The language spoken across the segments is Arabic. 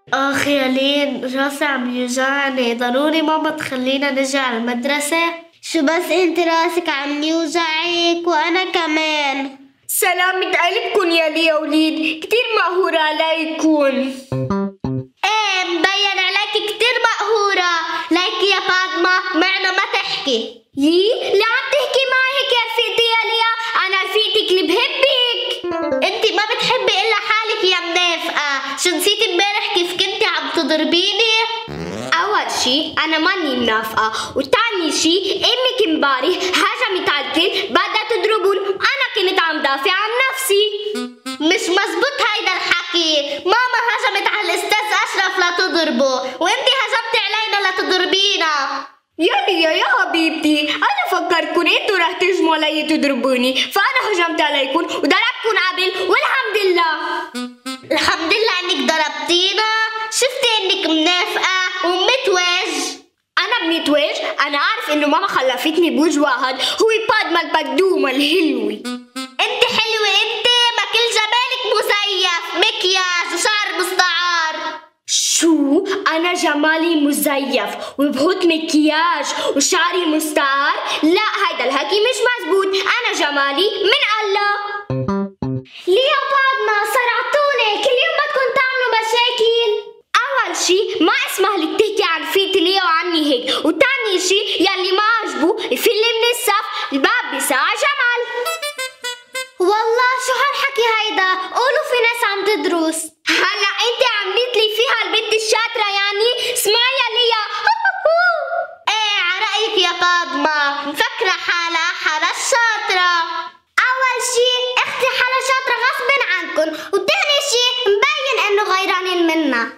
آخ يا لين، راسي عم يوجعني، ضروري ماما تخلينا نجي على المدرسة. شو بس انت راسك عم يوجعك وانا كمان. سلامة قلبكن يا ليا وليد، كتير مقهورة عليكن. ايه مبين عليك كتير مقهورة، ليك يا فاطمة معنا ما تحكي. ليه عم تحكي معي هيك يا رفيقتي يا ليا؟ أنا رفيقتك اللي بحبك. انت ما بتحبي الا حالك يا منافقة، شو نسيتي امبارح كيف كنتي عم تضربيني؟ أول شي أنا ماني منافقة، وتاني شي أمك امبارح هجمت على الكل بدها تضربون، أنا كنت عم دافع عن نفسي. مش مزبوط هيدا الحكي، ماما هجمت على الأستاذ أشرف لتضربه وانتي هجمتي علينا لتضربينا. يا ليا يا حبيبتي، أنا فكرتكن انتوا رح تهجموا علي تضربوني، فأنا هجمت عليكن وضربتكن قبل والحمد لله. الحمد لله انك ضربتينا، شفتي انك منافقة ومتوج. أنا بنتوج؟ أنا أعرف إنه ماما خلفتني بوجه واحد، هو بادما البقدومة الحلوة. انت حلوة انت، ما كل جمالك مزيف، مكياج وشعر مستعار. شو؟ أنا جمالي مزيف وبحط مكياج وشعري مستعار؟ لا هيدا الحكي مش مزبوط، أنا جمالي من الله. ليه فاطمة صرعتوني، كل يوم بدكن تعملوا مشاكل. أول شي ما اسمح لك تحكي عن رفيقتي ليا وعني هيك، وتاني شي يلي ما عجبه يفل من الصف، الباب بساعة جمال. والله شو هالحكي هيدا، قولوا في ناس عم تدرس. هلا انت عملت لي فيها البنت الشاطرة يعني؟ اسمعي يا ليا. ايه عرأيك يا فاطمة، مفكرة حالها حالها الشاطرة. أول شي اختي حالها شاطرة غصب عنكن، وتاني شي مبين انه غيرانين منا.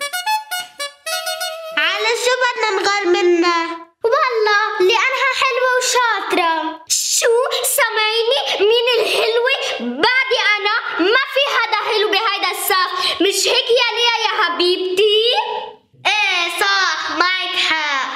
على شو بدنا نغير منا؟ والله لأنها حلوة وشاطرة. شو؟ سامعيني؟ مين الحلوة؟ بعدي أنا؟ ما في حدا حلو بهيدا الصف، مش هيك يا ليا يا حبيبتي؟ ايه صح معك حق.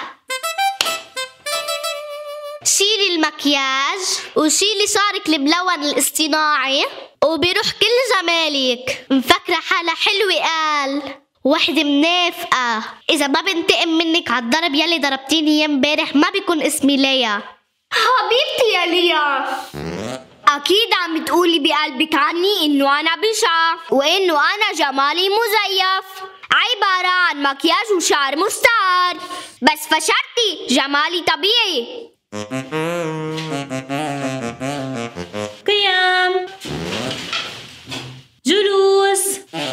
شيلي المكياج وشيلي شعرك الملون الاصطناعي وبيروح كل جمالك. مفكرة حالها حلوة قال، وحدة منافقة. إذا ما بنتقم منك عالضرب يلي ضربتيني اياه امبارح ما بيكون اسمي ليا. حبيبتي يا ليا، أكيد عم تقولي بقلبك عني إنه أنا بشعة وإنه أنا جمالي مزيف، عبارة عن مكياج وشعر مستعار، بس فشرتي جمالي طبيعي. قيام، جلوس.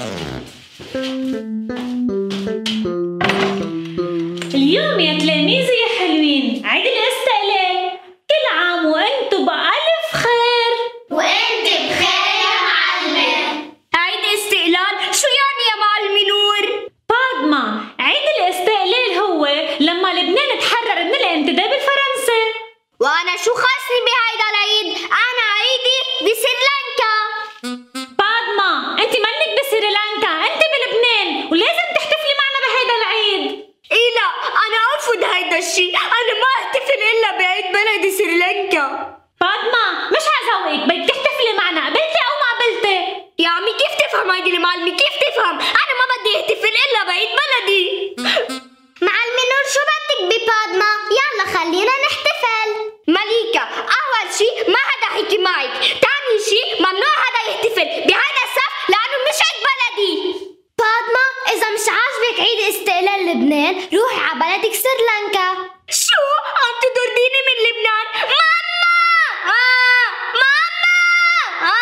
اليوم يا تلاميذي يا حلوين عيد الاستقلال، كل عام وانتم بألف خير. وانت بخير يا معلمة. عيد استقلال؟ شو يعني يا معلمة نور؟ فاطمة، عيد الاستقلال هو لما لبنان تحرر من الانتداب الفرنسي. وأنا شو خاصني بهيدا العيد؟ أنا عيدي بسريلانكا. فاطمة، انت منك بسريلانكا، انت بلبنان ولازم تحتفلي معنا بهيدا العيد. إيه لا، أنا أرفض هيدا الشي، أنا ما أحتفل إلا بعيد بلدي سريلانكا. فاطمة مش عزوقك، بدك تحتفلي معنا، قبلتي أو ما قبلتي؟ يا عمي كيف تفهم هيدي المعلمة؟ كيف تفهم؟ أنا ما بدي أحتفل إلا بعيد بلدي. معلمة نور شو بدك بفاطمة؟ يلا خلينا نحتفل. مليكة، أول شي ما حدا حكي معك، تاني شي ممنوع حدا يحتفل بهيدا الصف لأنه مش عيد بلدي. فاطمة إذا مش عاجبك عيد استقلال لبنان روحي على بلدك سريلانكا. شو؟ عم تطرديني من لبنان؟ ماما! ماما!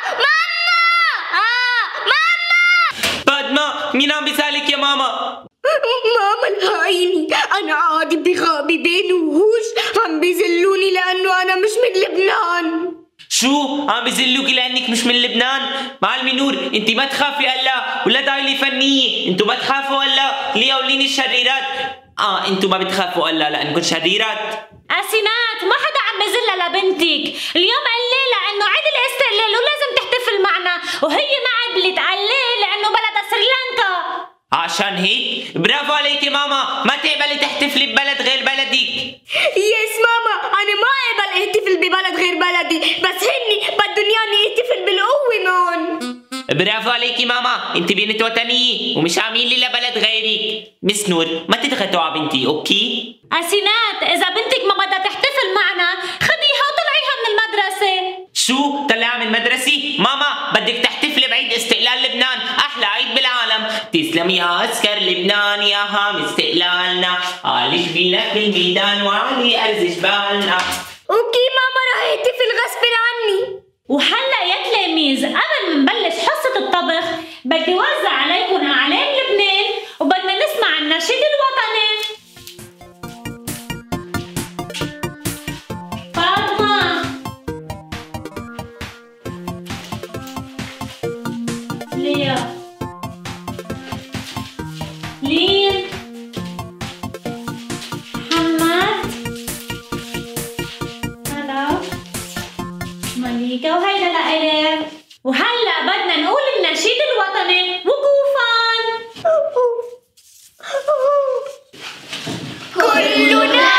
ماما! فاطمة، مين عم بيسألك يا ماما؟ ماما الحقيني، أنا قاعدة بغابة بين وحوش عم بيذلوني لأنه أنا مش من لبنان. شو؟ عم بيذلوكي لأنك مش من لبنان؟ معلمة نور، انت ما تخافي هلا ولا تعيلي فنية، انتوا ما تخافوا هلا ليا ولين الشريرات. انتوا ما بتخافوا هلا لأنكم شريرات. أسينات، ما حدا عم بزلها لبنتك، اليوم قليلة إنه عيد الاستقلال ولازم تحتفل معنا، وهي ما قبلت قليل لأنه بلدها سريلانكا. عشان هيك برافو عليكي ماما، ما تقبلي تحتفلي ببلد غير بلدك. يس ماما، أنا ما قبل احتفل ببلد غير بلدي، بس هني بدهم ياني احتفل بالقوة معهم. برافو عليكي ماما، انت بنت وطنية ومش عاملين لي لبلد غيرك. مس نور ما تتغطوا على بنتي اوكي؟ أسينات إذا بنتك ما بدها تحتفل معنا خديها وطلعيها من المدرسة. شو طلعها من المدرسة؟ ماما بدك تحتفلي بعيد استقلال لبنان، أحلى عيد بالعالم. تسلم يا عسكر لبنان يا هام استقلالنا، علي جبينك بالميدان وعلي أرز جبالنا. اوكي ماما رح احتفل غصب عني. وهلا يا تلاميذ قبل ما نبلش حصة الطبخ بدي وزع عليكم أعلام لبنان وبدنا نسمع النشيد الوطني. فاطمة ليا لين محمد هلا مليكة وهيدا لإلك. وهلا بدنا نقول النشيد الوطني وقوفا. كلنا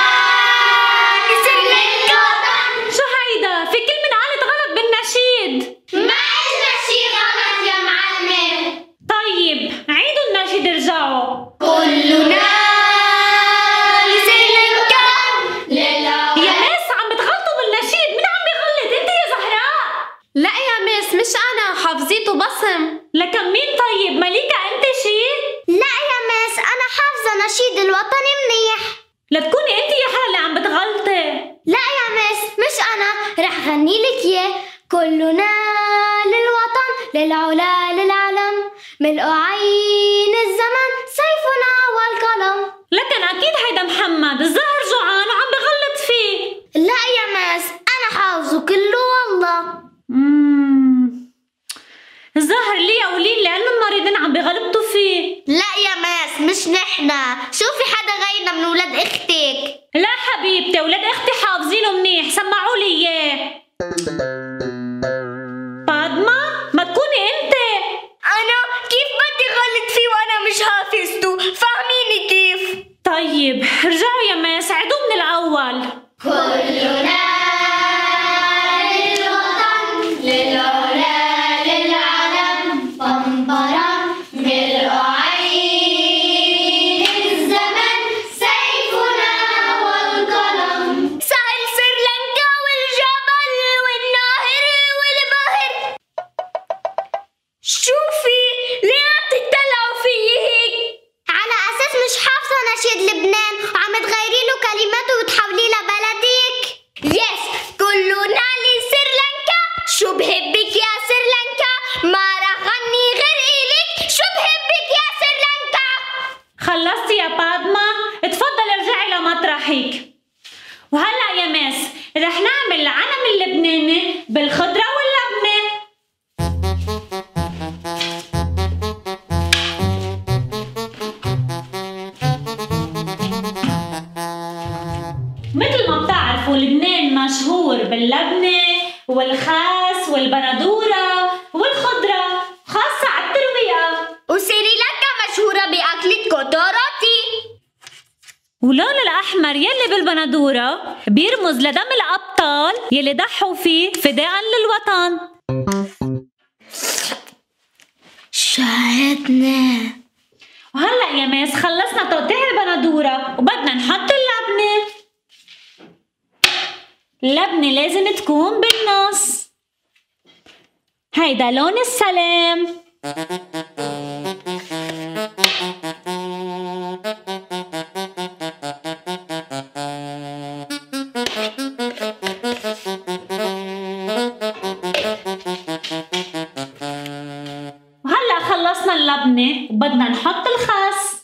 نسلك الوطن. شو هيدا؟ في كلمة قالت غلط بالنشيد. ما النشيد غلط يا معلمة. طيب عيدوا النشيد ارجعوا. كلنا نسلك الوطن لله. يا مس عم بتغلطوا بالنشيد، مين عم بيغلط؟ انت يا زهراء. لا يا مس مش أنا، حافظيته بسم. لكن مين طيب؟ مليكة انت شي؟ لا يا مس أنا حافظة نشيد الوطني منيح. لا تكوني انت يا حالة عم بتغلطي. لا يا مس مش أنا، رح غني لك إياه. كلنا للوطن للعلا للعلم، ملء عين الزمن سيفنا والقلم. لكن اكيد هيدا محمد الظاهر جوعان وعم بغلط فيه. لا يا مس أنا حافظه كله والله. الظاهر ليا ولين لأنه المريضين عم بغلطوا فيه. لا يا مس مش نحنا، شوفي حدا غيرنا من ولاد اختك. لا حبيبتي ولاد اختي حافظينه منيح، سمعوا لي اياه. فاطمة ما تكوني انت. انا كيف بدي غلط فيه وانا مش حافظته؟ فاهميني كيف؟ طيب رجعوا يا ماس عيدوا من الأول. كلنا للوطن للعلا للعلم، بمبرة ملء عين الزمن سيفنا والقلم، سهل سريلانكا والجبل والنهر والبحر. شوفي ليه عم تطلعوا فيي هيك؟ على أساس مش حافظة نشيد لبنان وعم تغيري له كلماته وتحولي لبلدك. يس كلنا لسريلانكا. شو بحبك يا سريلانكا، ما رح غني غير إلك. شو بحبك يا سريلانكا. خلصتي يا فاطمة؟ اتفضلي ارجعي لمطرحك. وهلا يا ماس رح نعمل العلم اللبناني بالخضرة واللبنة. مثل ما بتعرفوا لبنان مشهور باللبنة والخاس والبندورة والخضرة خاصة على الترويقة. وسريلانكا مشهورة بأكلة كوتوروتي. ولون الأحمر يلي بالبندورة بيرمز لدم الأبطال يلي ضحوا فيه فداء للوطن. شاهدنا. وهلأ يا ماس خلصنا تقطيع البندورة وبدنا نحط اللبنة. اللبنة لازم تكون بالنص. هيدا لون السلام. وهلأ خلصنا اللبنة وبدنا نحط الخس.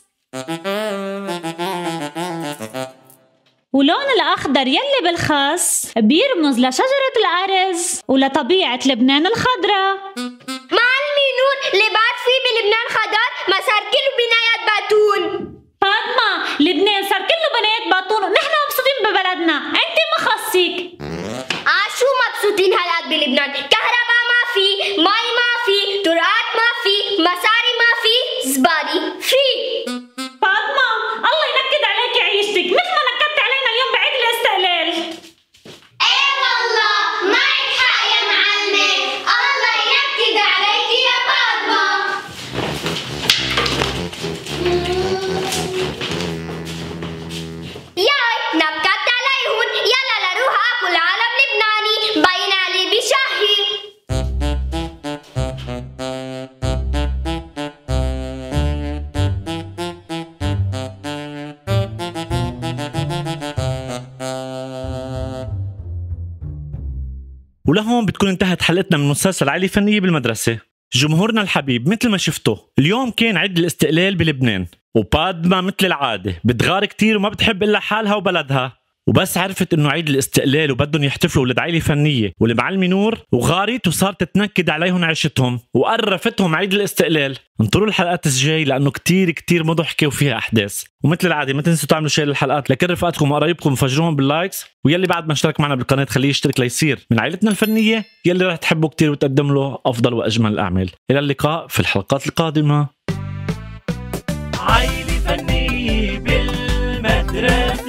ولون الأخضر يلي بالخس بيرمز لشجرة الأرز ولطبيعة لبنان الخضراء. معلمي نور اللي بعد فيه بلبنان خضار ما صار كله بنايات باتون. فاطمة لبنان صار كله بنايات باتون ونحن مبسوطين ببلدنا، أنت ما خصك. شو مبسوطين هالقد بلبنان؟ كهرباء ما في، مي ما في، ترعات ما في، مصاري ما في، زبالة في. فاطمة الله ينكد عليك عيشتك مثل ما نكدت علينا اليوم بعيد الاستقلال. ايه والله معك حق يا معلمة، الله ينكد عليك يا بابا. ولهون بتكون انتهت حلقتنا من مسلسل عائلة فنية بالمدرسة. جمهورنا الحبيب، مثل ما شفتوا اليوم كان عيد الاستقلال بلبنان، وبادما مثل العادة بتغار كتير وما بتحب إلا حالها وبلدها، وبس عرفت انه عيد الاستقلال وبدهم يحتفلوا ولد عائلة فنية والمعلمة نور وغارت وصارت تنكد عليهم عيشتهم وقرفتهم عيد الاستقلال. انطروا الحلقات الجاي لانه كتير كتير مضحكة وفيها احداث. ومثل العادة ما تنسوا تعملوا شير للحلقات لكل رفقاتكم وقرايبكم وفجروهم باللايكس، ويلي بعد ما اشترك معنا بالقناة خليه يشترك ليصير من عائلتنا الفنية يلي رح تحبوا كتير وتقدم له افضل واجمل الاعمال. الى اللقاء في الحلقات القادمة. عائلة فنية بالمدرسة.